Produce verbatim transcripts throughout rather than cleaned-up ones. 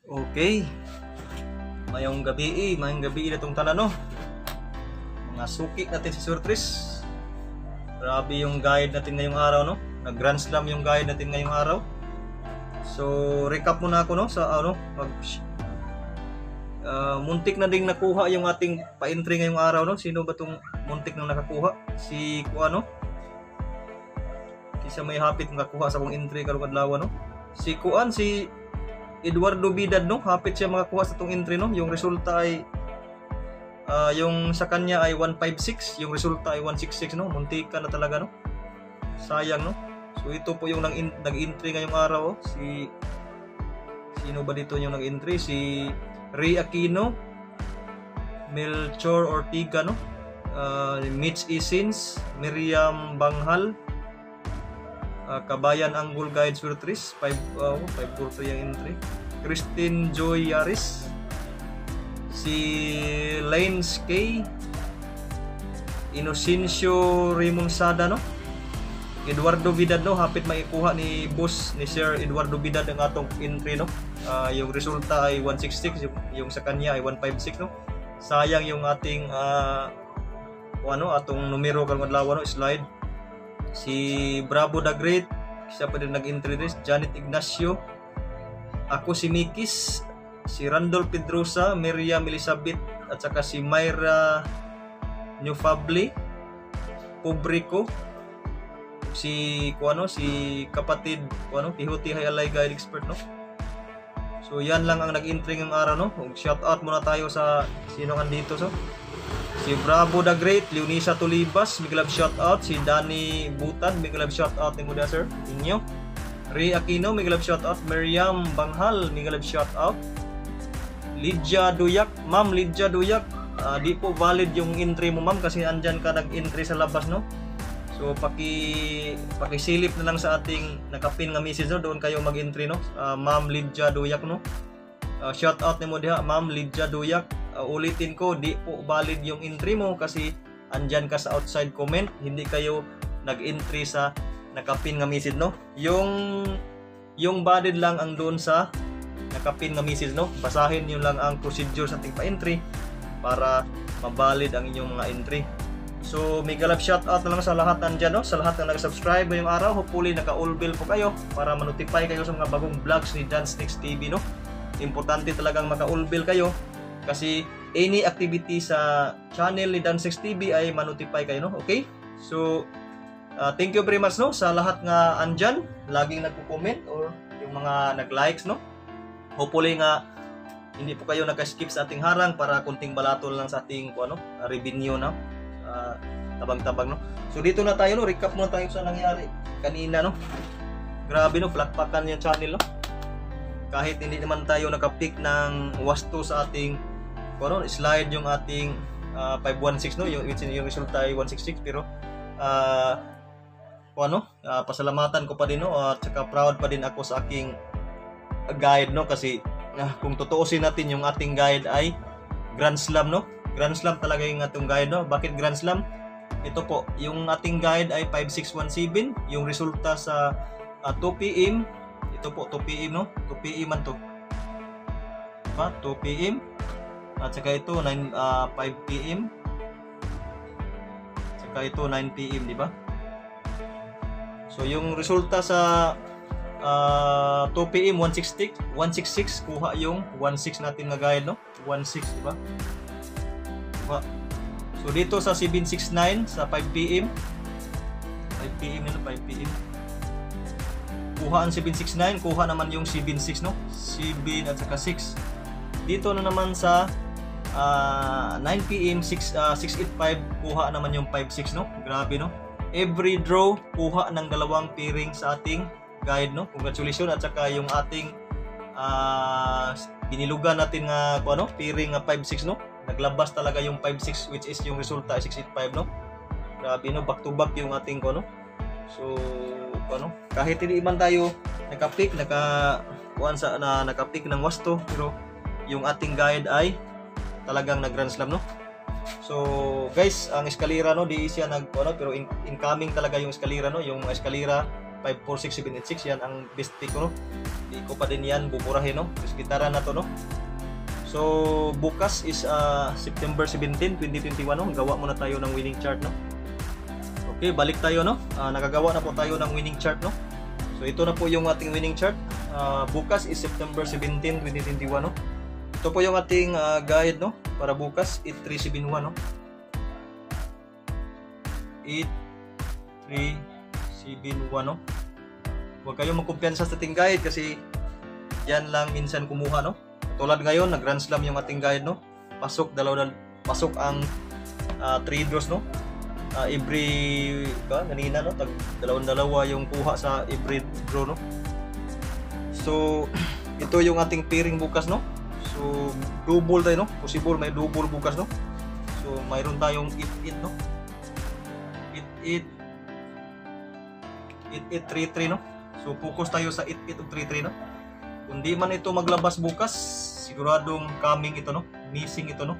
Okay. Mayong gabi, mayong gabi na itong tanan, no? Mga suki natin si Sir Tris. Grabe yung guide natin ngayong araw, no? Nag-grand slam yung guide natin ngayong araw. So, recap muna ako, no? Sa ano, mag uh, muntik na ding nakuha yung ating pa-entry ngayong araw, no? Sino ba tong muntik nang nakakuha? Si Kuano? Kisa may hapit nakakuha sa akong entry karong adlaw, no? Si Kuan, si Eduardo Bidad, no? Hapit siya makakuha sa itong entry, no? Yung resulta ay uh, yung sa kanya ay one fifty-six, yung resulta ay one sixty-six, no? Muntika na talaga, no? Sayang, no? So ito po yung nag-entry ngayong araw, oh. Si sino ba dito yung nag-entry? Si Ray Aquino, Melchor Ortiga, no? Uh, Mitch Isins, Miriam Banghal, Uh, Kabayan Anggol Guide Surtris, five four two yung entry. Christine Joy Yaris, si Lanes K, Inocencio Rimonsada, no? Eduardo Vidad, no? Hapit maikuha ni boss ni Sir Eduardo Vidad ang atong entry, no? Uh, yung resulta ay one sixty-six, yung, yung sa kanya ay one fifty-six, no? Sayang yung ating uh, ano, atong numero karong adlaw, no? Slide. Si Bravo the Great, siya pa din nag-entry din. Janet Ignacio, ako si Mikis, si Randolph Pedrosa, Miriam Elizabeth, at saka si Myra Newfabli, Pobrico, si kuano, si kapatid kuano, Tihuti Hayalay Guide Expert, no? So yan lang ang nag-entry ng araw, no? Shout out muna tayo sa sino kan dito, so si Bravo the Great, Leonisa Tulibas, big love shout out. Si Danny Butan, big love shout out ni Muda sir inyo. Ray Aquino, big love shout out. Miriam Banghal, big love shout out. Lydia Duyak, ma'am Lydia Duyak, uh, di po valid yung entry mo, ma'am, kasi andyan ka nag-entry sa labas, no? So paki pakisilip na lang sa ating nakapin nga message, no? Doon kayo mag-entry, no? Uh, ma'am Lydia Duyak, no? Uh, shout out ni mo diha, ma'am Lydia Duyak. Uh, ulitin ko, di po valid yung entry mo kasi andyan ka sa outside comment, hindi kayo nag-entry sa nakapin nga message, no? Yung yung valid lang ang doon sa nakapin nga message, no? Basahin niyo lang ang procedure sa ating pa-entry para mabalid ang inyong mga entry. So, mega love shout out na lang sa lahat andyan, no? Sa lahat na nag-subscribe ngayong araw, hopefully naka-all bell po kayo para ma-notify kayo sa mga bagong vlogs ni Dance Next T V, no? Importante talagang maka-all bell kayo kasi any activity sa channel ni Dancex T V ay ma-notify kayo, no? Okay? So, uh, thank you very much, no? Sa lahat nga andyan, laging nagko-comment or yung mga nag-likes, no? Hopefully nga hindi po kayo naka-skip sa ating harang para kunting balatol lang sa ating ano, revenue, no? Uh, tabang-tabang, no? So, dito na tayo, no? Recap muna tayo sa nangyari kanina, no? Grabe, no? Flakpakan yung channel, no? Kahit hindi naman tayo naka-pick ng wasto sa ating ano, slide yung ating uh, five one six, no, yung, yung resulta ay one sixty-six, pero uh, ano, uh, pasalamatan ko pa din, no, at saka proud pa din ako sa aking guide, no, kasi uh, kung tutuusin natin yung ating guide ay Grand Slam, no, Grand Slam talaga yung ating guide, no. Bakit Grand Slam? Ito po, yung ating guide ay five six one seven, yung resulta sa uh, two P M, ito po two P M, no, two P M man to, diba? two P M at saka ito nine, uh, five P M, saka ito nine P M, di ba? So yung resulta sa uh, two P M one sixty-six, kuha yung one six natin na guide, no? one six, di ba? Diba? So dito sa seven sixty-nine sa five P M, five P M nito, five P M, kuha ang seven sixty-nine, kuha naman yung seven six, no? seven at saka six. Dito na naman sa uh, nine P M six eighty-five, kuha naman yung five six, no? Grabe, no? Every draw kuha ng dalawang pairing sa ating guide, no? Congratulations. At saka yung ating uh, binilugan natin nga uh, ano, pairing nga five six, no? Naglabas talaga yung five six, which is yung resulta ay six eighty-five, no? Grabe, no? Back to back yung ating ano. So ano, kahit hindi man tayo naka-pick, naka kuan sa na naka-pick ng wasto, pero yung ating guide ay talagang nag-Grand Slam, no? So guys, ang eskalera, no, di siya nag ano, pero in incoming talaga yung eskalera, no, yung eskalera five four six seven eight six, yan ang best pick ko, no. Di ko pa din yan buburahin, no. Just gitara na to, no. So bukas is uh, September seventeen, twenty twenty-one, no. Gawa muna tayo ng winning chart, no. Okay, balik tayo, no. Uh, nakagawa na po tayo ng winning chart, no. So ito na po yung ating winning chart. Uh, bukas is September seventeen, twenty twenty-one, no. Ito po yung ating uh, guide, no, para bukas, eight three seven one, no. eight three seven one, no. Huwag kayong magkumpiyansa sa ating guide kasi yan lang minsan kumuha, no. Tulad ngayon, nag-grand slam yung ating guide, no. Pasok dalawa pasok ang uh, three draws, no. Uh, every ba kanina, no, tag dalawang dalawa yung kuha sa every draw, no. So ito yung ating pairing bukas, no. So double tayo, no. Possible may double bukas, no. So mayroon tayong eight eight, no. eight eight eight eight three three, no. So focus tayo sa eight eight three three, no. Kung di man ito maglabas bukas, siguradong coming ito, no. Missing ito, no.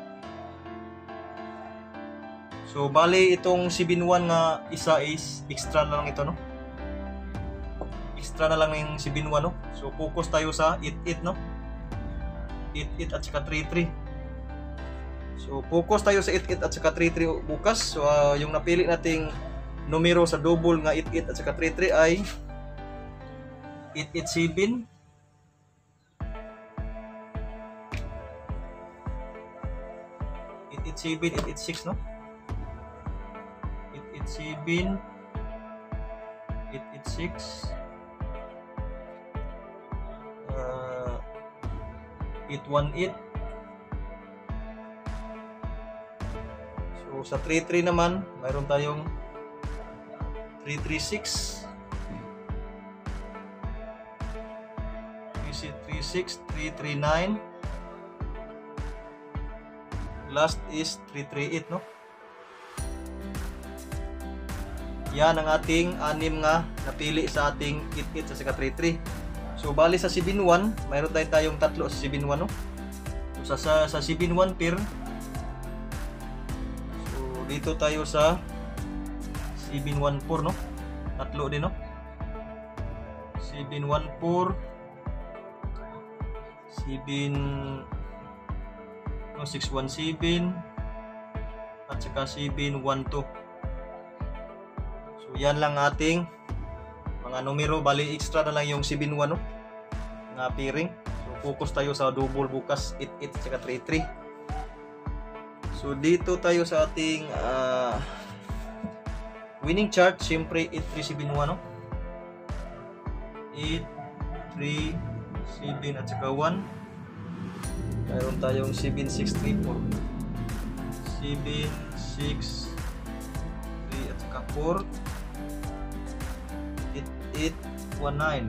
So bali itong seven one nga isa is extra na lang ito, no. Extra na lang yung seven one, no. So focus tayo sa eight eight, no. eight eight at saka three three. So focus tayo sa eight eight at saka three three bukas. So uh, yung napili nating numero sa double nga eight eight at saka three three ay eight eight seven, eight eight seven, eight eight six, no. eight eight seven, eight eight six, uh, eight one eight. So sa three three naman, mayroon tayong three three six, three six, three three nine. Last is three three eight, no. Yan ang ating anim nga napili sa ating eight eight sa saka three three. So bali sa seven one, mayroon tayong tayong tatlo sa seven one, no. So sa sa seven one pair. So dito tayo sa seven one four, no. Tatlo din, no. seven one four, seven no, six one seven at saka seven one two. So yan lang ating mga numero. Bali extra na lang yung seven one, no, nga pairing. So focus tayo sa double bukas, eight eight at saka three three. So dito tayo sa ating uh, winning chart. Siyempre eight three seven one, no. eight three seven at saka one. Mayroon tayong seven six three four, seven six three at saka four, eight eight one nine,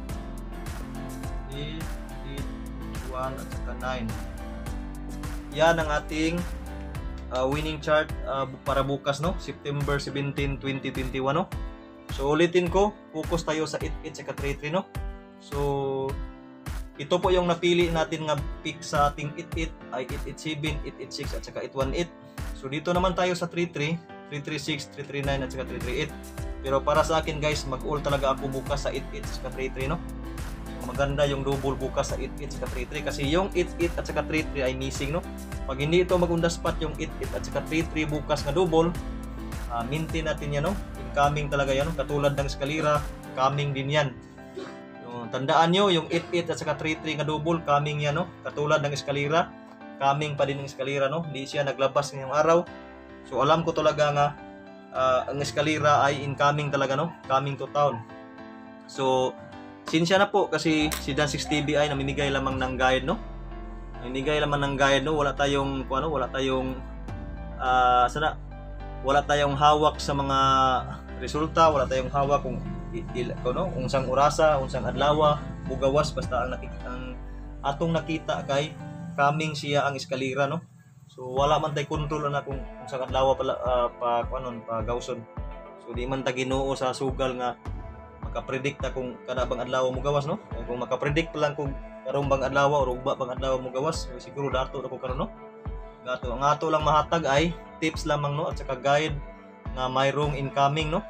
eight eight one at saka nine. Yan ang ating uh, winning chart uh, para bukas, no, September seventeen, twenty twenty-one, no. So ulitin ko, focus tayo sa eight eight at saka three three, no. So ito po yung napili natin nga pick sa ating eight eight ay eight eight seven, eight eight six at saka eight one eight. So dito naman tayo sa three three, three three six, three three nine at saka three three eight. Pero para sa akin guys, mag-all talaga ako bukas sa eight eight at saka three three, no. So maganda yung double bukas sa eight eight at saka three three kasi yung eight eight at saka three three ay missing, no. Pag hindi ito mag-unda spot yung eight eight at saka three three bukas nga double, uh, maintain natin yan, no. Incoming talaga yan, no? Katulad ng eskalera, coming din yan. Tandaan nyo, yung eight eight at saka three three nga double, coming yan, no. Katulad ng eskalera, coming pa din ng eskalera, no. Hindi siya naglabas ngayong araw. So alam ko talaga nga uh, ang eskalera ay incoming talaga, no. Coming to town. So sinsya na po kasi si Dan six T V ay namimigay lamang ng guide, no. Namimigay lamang ng guide, no. Wala tayong ano, wala tayong uh, sana wala tayong hawak sa mga resulta, wala tayong hawak kung il no, unsang orasa, unsang adlaw, mugawas, basta ang nakita ang atong nakita kay coming siya ang eskalera, no. So wala man tay control na kung unsang adlaw pala uh, pa kanon pa gawson. So di man ta Ginoo sa sugal nga makapredict ta kung kada bang adlaw mo gawas, no. Kung makapredict pa lang kung karong bang adlaw o ugba bang adlaw mo gawas, so, siguro dato na ko karon, no. Gato ang ato lang mahatag ay tips lamang, no, at saka guide nga mayroong incoming, no.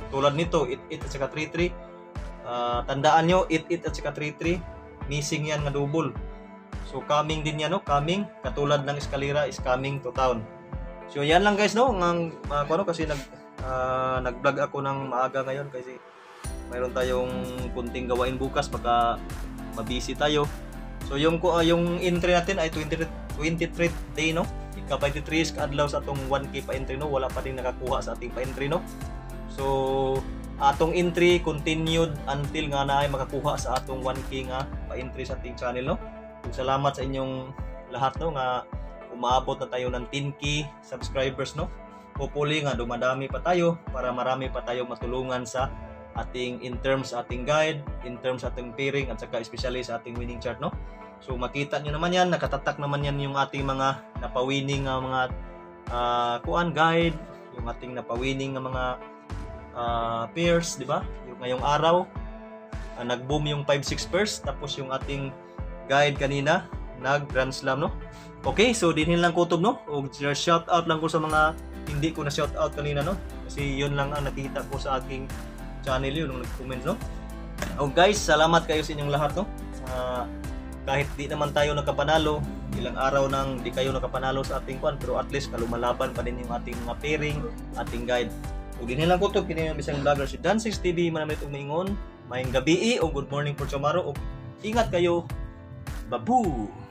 Tulad nito, it it at saka three three. Uh, tandaan nyo, it it at saka three three, missing yan nga double. So coming din yan, no? Coming, katulad ng eskalera is coming to town. So yan lang guys, no? Ng, uh, ano, kasi nag, uh, nag-vlog ako ng maaga ngayon kasi mayroon tayong kunting gawain bukas, baka mabisi tayo. So yung uh, yung entry natin ay twenty-third day, no? Ika-twenty-three is kaadlaw sa atong one K pa entry, no? Wala pa din nakakuha sa ating pa entry, no? So atong entry continued until nga naay makakuha sa atong one K nga pa entry sa ating channel, no? So, salamat sa inyong lahat, no, nga umaabot na tayo ng ten K subscribers, no? Hopefully nga dumadami pa tayo para marami pa tayong matulungan sa ating in terms sa ating guide, in terms sa ating pairing at saka especially sa ating winning chart, no? So makita nyo naman yan, nakatatak naman yan yung ating mga napawinning uh, mga uh, kuan guide, yung ating napawinning ng mga uh, pairs, di ba? Yung ngayong araw uh, nag-boom yung five six pairs, tapos yung ating guide kanina nag Grand Slam, no? Okay, so dinhin lang kutob, no? O shout out lang ko sa mga hindi ko na shout out kanina, no? Kasi yun lang ang nakita ko sa aking channel, yun nung nag-comment, no? O guys, salamat kayo sa inyong lahat, no? Uh, kahit di naman tayo nakapanalo, ilang araw nang di kayo nakapanalo sa ating kwan, pero at least kalumalaban pa din yung ating mga pairing, ating guide. O dinhin lang kutob, kini yung bisang vlogger si Dan six T V, manamit umingon, mayong gabi o good morning for tomorrow, o ingat kayo. Babu!